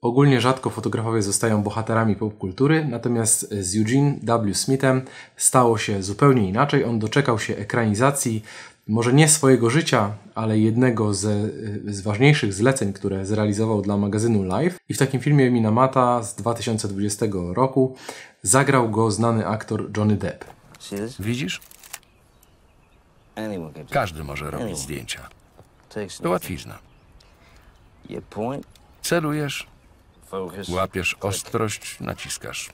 Ogólnie rzadko fotografowie zostają bohaterami popkultury, natomiast z Eugene W. Smithem stało się zupełnie inaczej. On doczekał się ekranizacji, może nie swojego życia, ale jednego z ważniejszych zleceń, które zrealizował dla magazynu Life. I w takim filmie Minamata z 2020 roku zagrał go znany aktor Johnny Depp. Widzisz? Każdy może robić zdjęcia. To łatwizna. Celujesz, łapiesz ostrość, naciskasz.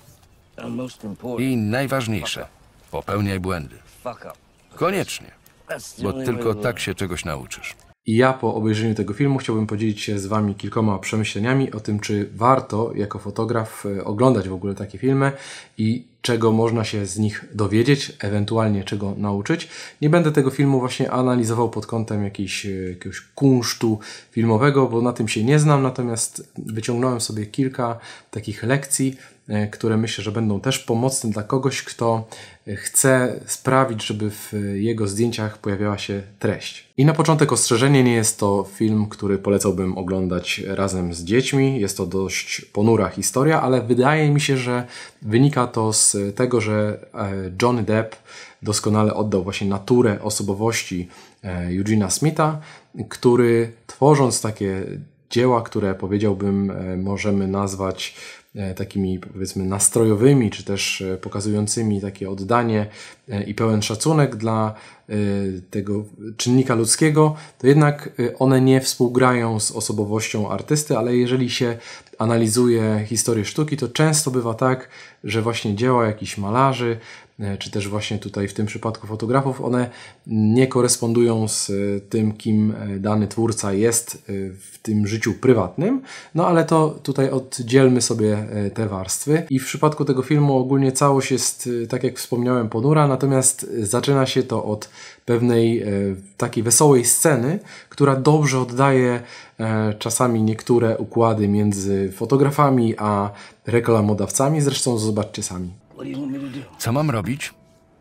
I najważniejsze, popełniaj błędy. Koniecznie, bo tylko tak się czegoś nauczysz. I ja po obejrzeniu tego filmu chciałbym podzielić się z Wami kilkoma przemyśleniami o tym, czy warto jako fotograf oglądać w ogóle takie filmy i czego można się z nich dowiedzieć, ewentualnie czego nauczyć. Nie będę tego filmu właśnie analizował pod kątem jakiegoś kunsztu filmowego, bo na tym się nie znam, natomiast wyciągnąłem sobie kilka takich lekcji, które myślę, że będą też pomocne dla kogoś, kto chce sprawić, żeby w jego zdjęciach pojawiała się treść. I na początek ostrzeżenie, nie jest to film, który polecałbym oglądać razem z dziećmi. Jest to dość ponura historia, ale wydaje mi się, że wynika to z tego, że Johnny Depp doskonale oddał właśnie naturę osobowości Eugene'a Smitha, który tworząc takie dzieła, które powiedziałbym możemy nazwać takimi powiedzmy nastrojowymi, czy też pokazującymi takie oddanie i pełen szacunek dla tego czynnika ludzkiego, to jednak one nie współgrają z osobowością artysty, ale jeżeli się analizuje historię sztuki, to często bywa tak, że właśnie dzieła jakichś malarzy, czy też właśnie tutaj w tym przypadku fotografów, one nie korespondują z tym, kim dany twórca jest w tym życiu prywatnym, no ale to tutaj oddzielmy sobie te warstwy. I w przypadku tego filmu ogólnie całość jest, tak jak wspomniałem, ponura, natomiast zaczyna się to od pewnej takiej wesołej sceny, która dobrze oddaje czasami niektóre układy między fotografami a reklamodawcami. Zresztą zobaczcie sami. Co mam robić?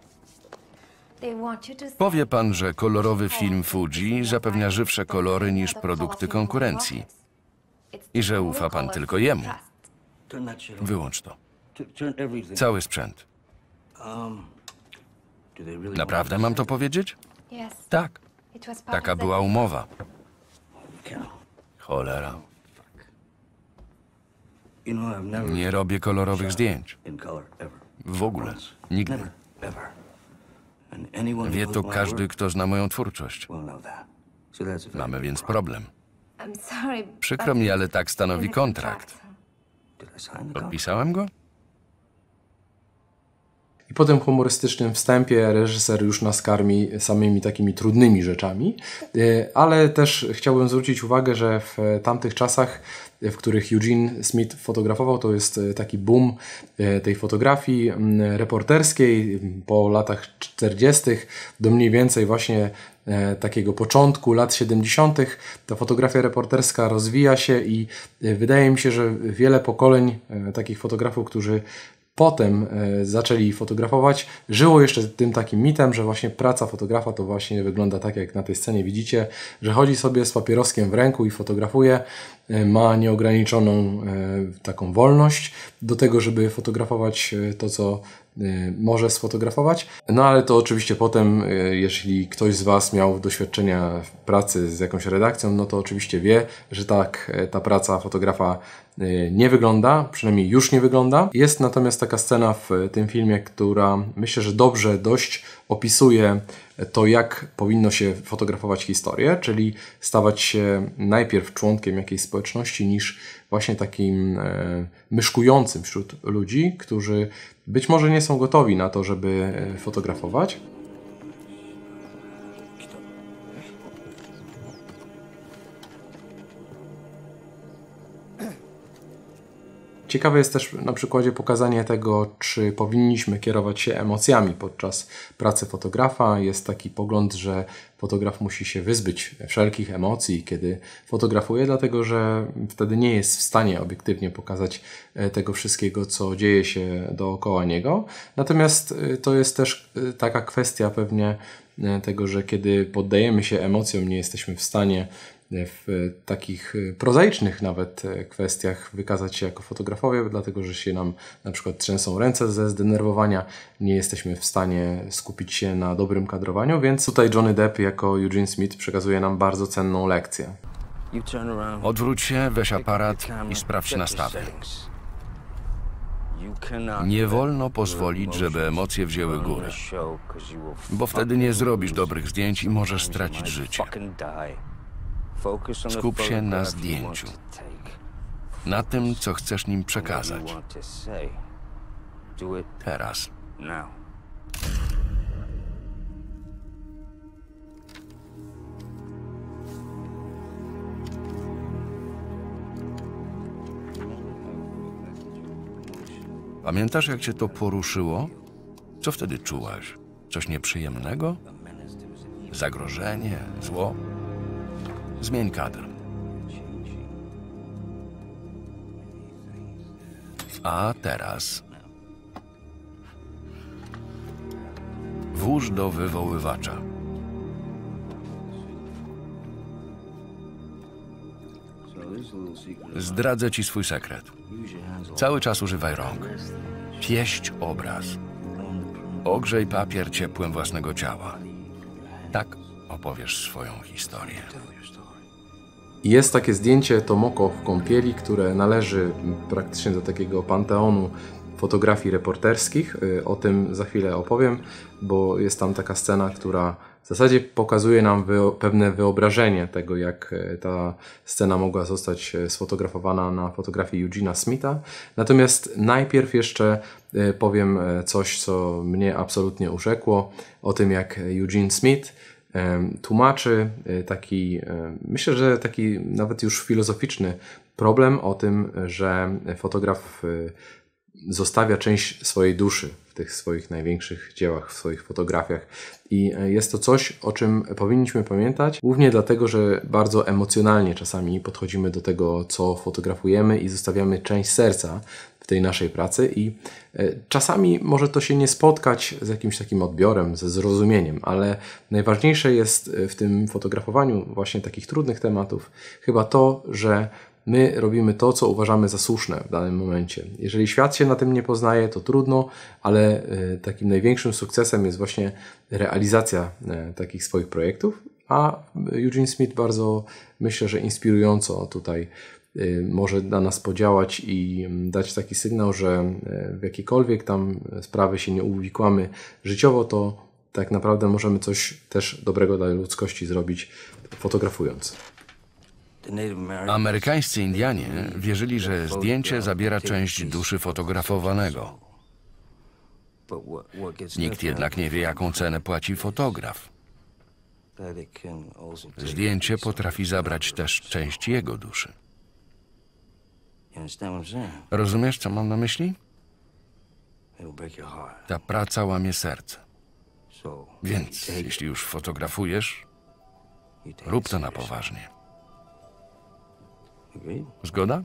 Powie pan, że kolorowy film Fuji zapewnia żywsze kolory niż produkty konkurencji i że ufa pan tylko jemu. Wyłącz to. Cały sprzęt. Naprawdę mam to powiedzieć? Tak. Taka była umowa. Cholera. Nie robię kolorowych zdjęć. W ogóle. Nigdy. Wie to każdy, kto zna moją twórczość. Mamy więc problem. Przykro mi, ale tak stanowi kontrakt. Podpisałem go? I po tym humorystycznym wstępie reżyser już nas karmi samymi takimi trudnymi rzeczami, ale też chciałbym zwrócić uwagę, że w tamtych czasach, w których Eugene Smith fotografował, to jest taki boom tej fotografii reporterskiej po latach 40. do mniej więcej właśnie takiego początku lat 70. ta fotografia reporterska rozwija się i wydaje mi się, że wiele pokoleń takich fotografów, którzy potem zaczęli fotografować, żyło jeszcze tym takim mitem, że właśnie praca fotografa to właśnie wygląda tak, jak na tej scenie widzicie, że chodzi sobie z papieroskiem w ręku i fotografuje, ma nieograniczoną taką wolność do tego, żeby fotografować to, co może sfotografować. No ale to oczywiście potem, jeśli ktoś z Was miał doświadczenia w pracy z jakąś redakcją, no to oczywiście wie, że tak ta praca fotografa nie wygląda, przynajmniej już nie wygląda. Jest natomiast taka scena w tym filmie, która myślę, że dobrze dość opisuje to, jak powinno się fotografować historię, czyli stawać się najpierw członkiem jakiejś społeczności niż właśnie takim myszkującym wśród ludzi, którzy być może nie są gotowi na to, żeby fotografować. Ciekawe jest też na przykładzie pokazanie tego, czy powinniśmy kierować się emocjami podczas pracy fotografa. Jest taki pogląd, że fotograf musi się wyzbyć wszelkich emocji, kiedy fotografuje, dlatego że wtedy nie jest w stanie obiektywnie pokazać tego wszystkiego, co dzieje się dookoła niego. Natomiast to jest też taka kwestia pewnie tego, że kiedy poddajemy się emocjom, nie jesteśmy w stanie w takich prozaicznych nawet kwestiach wykazać się jako fotografowie, dlatego że się nam na przykład trzęsą ręce ze zdenerwowania, nie jesteśmy w stanie skupić się na dobrym kadrowaniu, więc tutaj Johnny Depp jako Eugene Smith przekazuje nam bardzo cenną lekcję. Odwróć się, weź aparat i sprawdź nastawy. Nie wolno pozwolić, żeby emocje wzięły górę, bo wtedy nie zrobisz dobrych zdjęć i możesz stracić życie. Skup się na zdjęciu, na tym, co chcesz nim przekazać. Teraz. Pamiętasz, jak cię to poruszyło? Co wtedy czułaś? Coś nieprzyjemnego? Zagrożenie? Zło? Zmień kadr. A teraz włóż do wywoływacza. Zdradzę ci swój sekret. Cały czas używaj rąk. Pieść obraz. Ogrzej papier ciepłem własnego ciała. Tak opowiesz swoją historię. Jest takie zdjęcie Tomoko w kąpieli, które należy praktycznie do takiego panteonu fotografii reporterskich. O tym za chwilę opowiem, bo jest tam taka scena, która w zasadzie pokazuje nam pewne wyobrażenie tego, jak ta scena mogła zostać sfotografowana na fotografii Eugena Smitha. Natomiast najpierw jeszcze powiem coś, co mnie absolutnie urzekło, o tym, jak Eugene Smith tłumaczy taki, myślę, że taki nawet już filozoficzny problem o tym, że fotograf zostawia część swojej duszy w tych swoich największych dziełach, w swoich fotografiach. I jest to coś, o czym powinniśmy pamiętać, głównie dlatego, że bardzo emocjonalnie czasami podchodzimy do tego, co fotografujemy i zostawiamy część serca w tej naszej pracy i czasami może to się nie spotkać z jakimś takim odbiorem, ze zrozumieniem, ale najważniejsze jest w tym fotografowaniu właśnie takich trudnych tematów chyba to, że my robimy to, co uważamy za słuszne w danym momencie. Jeżeli świat się na tym nie poznaje, to trudno, ale takim największym sukcesem jest właśnie realizacja takich swoich projektów, a Eugene Smith bardzo, myślę, że inspirująco tutaj może na nas podziałać i dać taki sygnał, że w jakiekolwiek tam sprawy się nie uwikłamy życiowo, to tak naprawdę możemy coś też dobrego dla ludzkości zrobić fotografując. Amerykańscy Indianie wierzyli, że zdjęcie zabiera część duszy fotografowanego. Nikt jednak nie wie, jaką cenę płaci fotograf. Zdjęcie potrafi zabrać też część jego duszy. Rozumiesz, co mam na myśli? Ta praca łamie serce. Więc jeśli już fotografujesz, rób to na poważnie. Zgoda?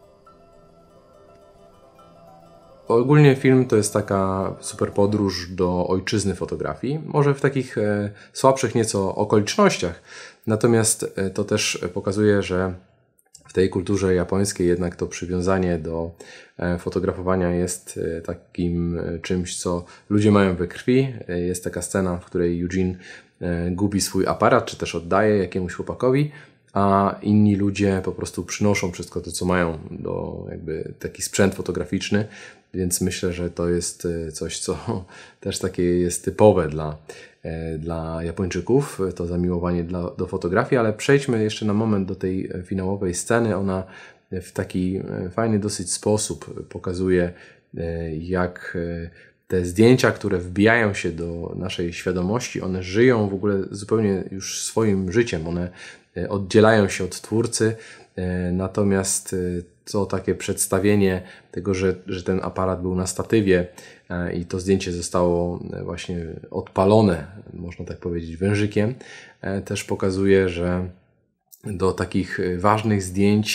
Ogólnie film to jest taka super podróż do ojczyzny fotografii, może w takich słabszych nieco okolicznościach, natomiast to też pokazuje, że w tej kulturze japońskiej jednak to przywiązanie do fotografowania jest takim czymś, co ludzie mają we krwi. Jest taka scena, w której Eugene gubi swój aparat, czy też oddaje jakiemuś chłopakowi, a inni ludzie po prostu przynoszą wszystko to, co mają, do jakby taki sprzęt fotograficzny, więc myślę, że to jest coś, co też takie jest typowe dla Japończyków, to zamiłowanie do fotografii, ale przejdźmy jeszcze na moment do tej finałowej sceny. Ona w taki fajny dosyć sposób pokazuje, jak te zdjęcia, które wbijają się do naszej świadomości, one żyją w ogóle zupełnie już swoim życiem, one oddzielają się od twórcy, natomiast to takie przedstawienie tego, że ten aparat był na statywie i to zdjęcie zostało właśnie odpalone, można tak powiedzieć, wężykiem, też pokazuje, że do takich ważnych zdjęć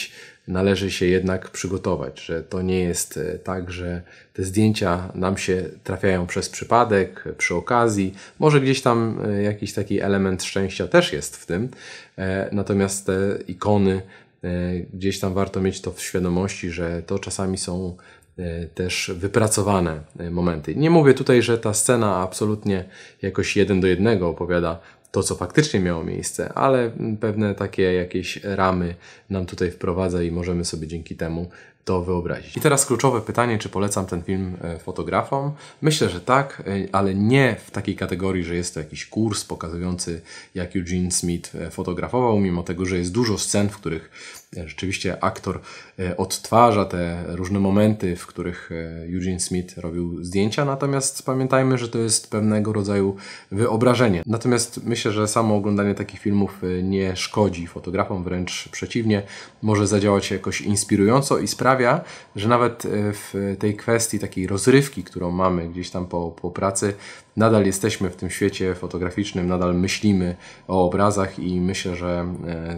należy się jednak przygotować, że to nie jest tak, że te zdjęcia nam się trafiają przez przypadek, przy okazji. Może gdzieś tam jakiś taki element szczęścia też jest w tym, natomiast te ikony, gdzieś tam warto mieć to w świadomości, że to czasami są też wypracowane momenty. Nie mówię tutaj, że ta scena absolutnie jakoś 1:1 opowiada to, co faktycznie miało miejsce, ale pewne takie jakieś ramy nam tutaj wprowadza i możemy sobie dzięki temu to wyobrazić. I teraz kluczowe pytanie, czy polecam ten film fotografom? Myślę, że tak, ale nie w takiej kategorii, że jest to jakiś kurs pokazujący, jak Eugene Smith fotografował, mimo tego, że jest dużo scen, w których rzeczywiście aktor odtwarza te różne momenty, w których Eugene Smith robił zdjęcia, natomiast pamiętajmy, że to jest pewnego rodzaju wyobrażenie. Natomiast myślę, że samo oglądanie takich filmów nie szkodzi fotografom, wręcz przeciwnie, może zadziałać jakoś inspirująco i sprawia, że nawet w tej kwestii takiej rozrywki, którą mamy gdzieś tam po pracy, nadal jesteśmy w tym świecie fotograficznym, nadal myślimy o obrazach i myślę, że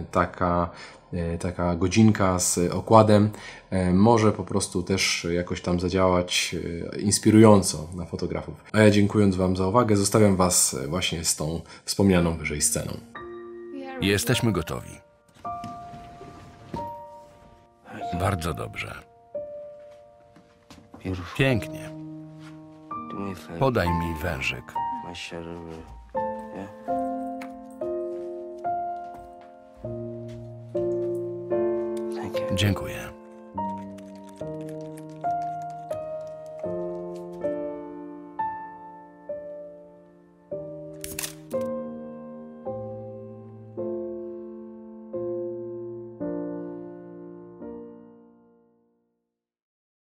taka godzinka z okładem może po prostu też jakoś tam zadziałać inspirująco na fotografów. A ja, dziękując Wam za uwagę, zostawiam Was właśnie z tą wspomnianą wyżej sceną. Jesteśmy gotowi. Bardzo dobrze. Pięknie. Podaj mi wężyk. Dziękuję.